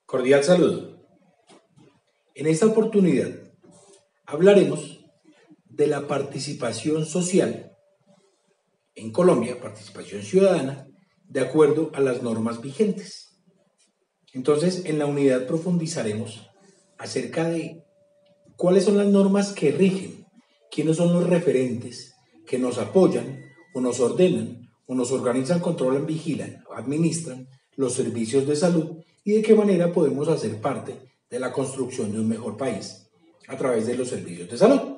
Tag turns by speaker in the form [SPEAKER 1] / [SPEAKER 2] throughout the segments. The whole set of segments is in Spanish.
[SPEAKER 1] Cordial saludo. En esta oportunidad hablaremos de la participación social en Colombia, participación ciudadana, de acuerdo a las normas vigentes. Entonces, en la unidad profundizaremos acerca de cuáles son las normas que rigen, quiénes son los referentes que nos apoyan o nos ordenan o nos organizan, controlan, vigilan, administran los servicios de salud y de qué manera podemos hacer parte de la construcción de un mejor país a través de los servicios de salud.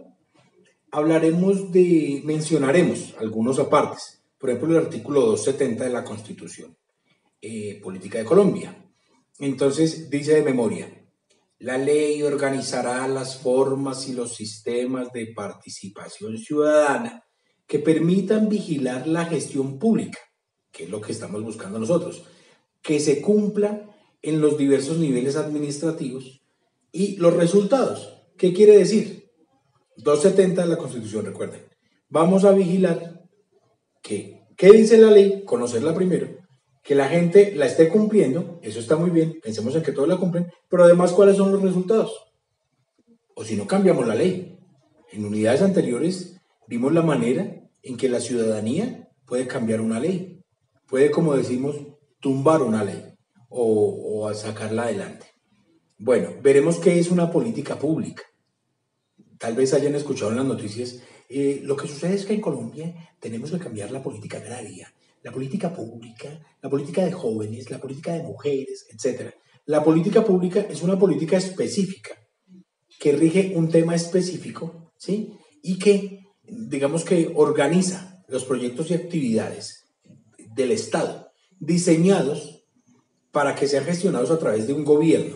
[SPEAKER 1] Mencionaremos algunos apartes, por ejemplo el artículo 270 de la Constitución Política de Colombia. Entonces dice de memoria: la ley organizará las formas y los sistemas de participación ciudadana que permitan vigilar la gestión pública, que es lo que estamos buscando nosotros, que se cumpla en los diversos niveles administrativos y los resultados. ¿Qué quiere decir? 270 de la Constitución, recuerden. Vamos a vigilar ¿qué dice la ley? Conocerla primero, que la gente la esté cumpliendo, eso está muy bien, pensemos en que todos la cumplen, pero además, ¿cuáles son los resultados? O si no, cambiamos la ley. En unidades anteriores vimos la manera en que la ciudadanía puede cambiar una ley, puede, como decimos, tumbar una ley o sacarla adelante. Bueno, veremos qué es una política pública. Tal vez hayan escuchado en las noticias, lo que sucede es que en Colombia tenemos que cambiar la política agraria, la política pública, la política de jóvenes, la política de mujeres, etc. La política pública es una política específica que rige un tema específico, ¿sí? Y que, digamos que organiza los proyectos y actividades del Estado diseñados para que sean gestionados a través de un gobierno.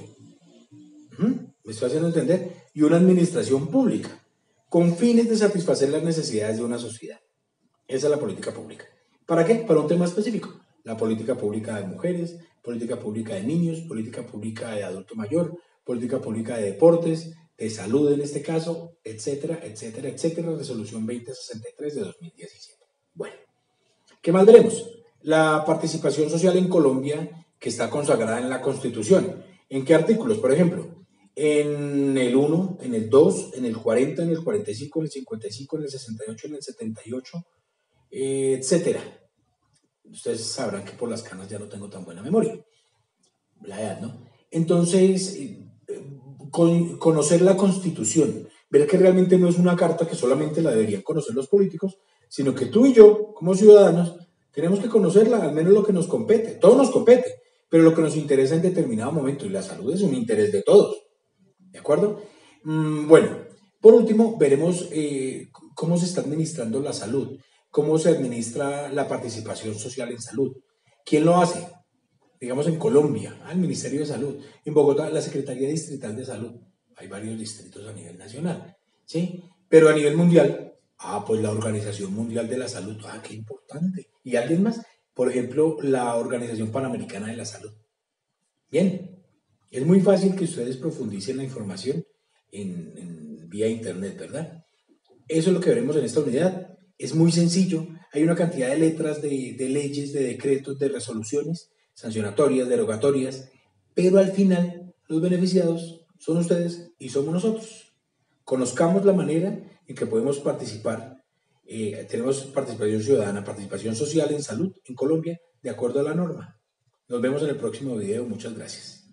[SPEAKER 1] ¿Me estoy haciendo entender? Y una administración pública con fines de satisfacer las necesidades de una sociedad. Esa es la política pública. ¿Para qué? Para un tema específico. La política pública de mujeres, política pública de niños, política pública de adulto mayor, política pública de deportes, de salud en este caso, etcétera, etcétera, etcétera. Resolución 2063 de 2017. Bueno, ¿qué más veremos? La participación social en Colombia, que está consagrada en la Constitución. ¿En qué artículos? Por ejemplo, en el 1, en el 2, en el 40, en el 45, en el 55, en el 68, en el 78, etcétera. Ustedes sabrán que por las canas ya no tengo tan buena memoria. La edad, ¿no? Entonces, conocer la Constitución, ver que realmente no es una carta que solamente la deberían conocer los políticos, sino que tú y yo, como ciudadanos, tenemos que conocerla, al menos lo que nos compete. Todo nos compete, pero lo que nos interesa en determinado momento, y la salud es un interés de todos. ¿De acuerdo? Bueno, por último, veremos cómo se está administrando la salud, cómo se administra la participación social en salud. ¿Quién lo hace? Digamos en Colombia, el Ministerio de Salud. En Bogotá, la Secretaría Distrital de Salud. Hay varios distritos a nivel nacional, ¿sí? Pero a nivel mundial, pues la Organización Mundial de la Salud. Qué importante. ¿Y alguien más? Por ejemplo, la Organización Panamericana de la Salud. Bien. Es muy fácil que ustedes profundicen la información en vía internet, ¿verdad? Eso es lo que veremos en esta unidad. Es muy sencillo. Hay una cantidad de letras de leyes, de decretos, de resoluciones, sancionatorias, derogatorias, pero al final los beneficiados son ustedes y somos nosotros. Conozcamos la manera en que podemos participar. Tenemos participación ciudadana, participación social en salud en Colombia, de acuerdo a la norma. Nos vemos en el próximo video. Muchas gracias.